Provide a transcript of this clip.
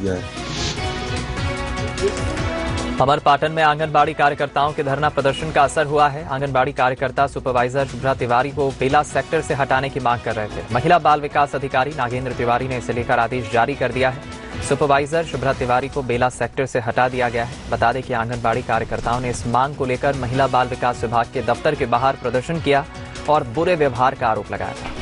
दिया है। अमरपाटन में आंगनबाड़ी कार्यकर्ताओं के धरना प्रदर्शन का असर हुआ है। आंगनबाड़ी कार्यकर्ता सुपरवाइजर शुभ्रा तिवारी को बेला सेक्टर से हटाने की मांग कर रहे थे। महिला बाल विकास अधिकारी नागेंद्र तिवारी ने इसे लेकर आदेश जारी कर दिया है। सुपरवाइजर शुभ्रा तिवारी को बेला सेक्टर से हटा दिया गया है। बता दें कि आंगनबाड़ी कार्यकर्ताओं ने इस मांग को लेकर महिला बाल विकास विभाग के दफ्तर के बाहर प्रदर्शन किया और बुरे व्यवहार का आरोप लगाया था।